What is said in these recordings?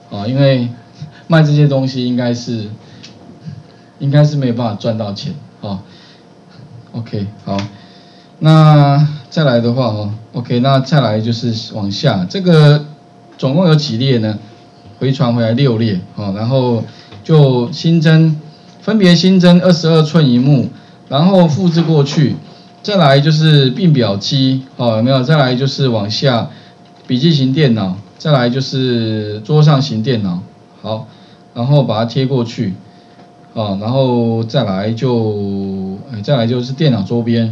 因为卖这些东西应该是没有办法赚到钱OK 好，那再来的话OK 那再来就是往下，这个总共有几列呢？回传回来6列然后就分别新增22寸萤幕，然后复制过去，再来就是并表机有没有？再来就是往下笔记型电脑，再来就是桌上型电脑，好，然后把它贴过去然后再来就是电脑周边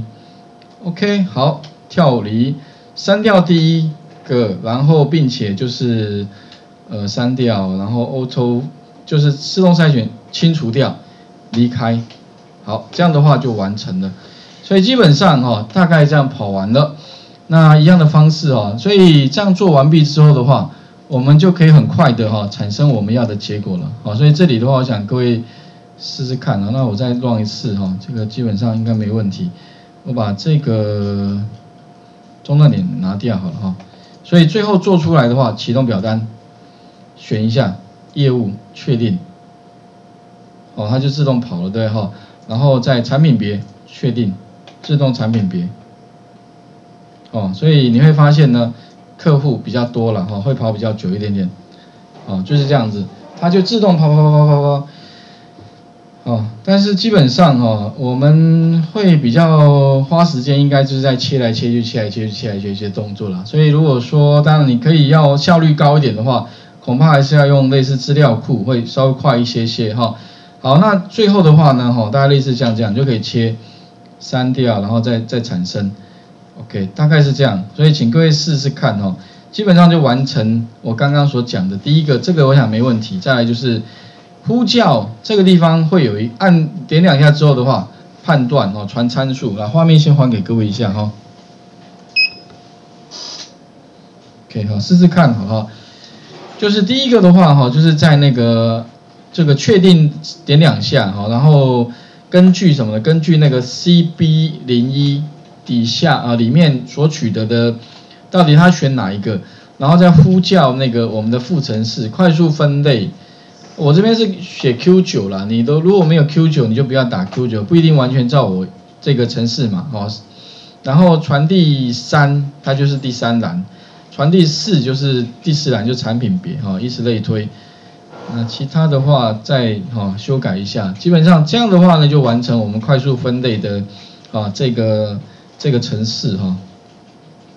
OK 好，跳离删掉第一个，然后并且就是删掉，然后 auto 就是自动筛选清除掉，离开，好，这样的话就完成了。所以基本上大概这样跑完了。那一样的方式所以这样做完毕之后的话，我们就可以很快的产生我们要的结果了所以这里的话，我想各位试试看那我再 run 一次这个基本上应该没问题。我把这个中断点拿掉好了所以最后做出来的话，启动表单，选一下业务，确定它就自动跑了对然后在产品别确定，自动产品别所以你会发现呢，客户比较多了会跑比较久一点点就是这样子，它就自动跑但是基本上我们会比较花时间，应该就是在切来切去的动作啦。所以如果说当然你可以要效率高一点的话，恐怕还是要用类似资料库，会稍微快一些好，那最后的话呢大概类似这样就可以切删掉，然后再产生 OK 大概是这样。所以请各位试试看基本上就完成我刚刚所讲的第一个，这个我想没问题。再来就是呼叫这个地方会有按点2下之后的话，判断传参数，画面先还给各位一下OK 好，试试看好就是第一个的话就是在那个这个确定点2下然后根据什么呢？根据那个 CB01 底下里面所取得的到底他选哪一个，然后再呼叫那个我们的副程式快速分类。我这边是写 Q9 啦，你如果没有 Q9 你就不要打 Q9， 不一定完全照我这个程式嘛然后传递3它就是第3栏，传递4就是第4栏，就产品别以此类推。那其他的话再修改一下，基本上这样的话呢就完成我们快速分类的这个程式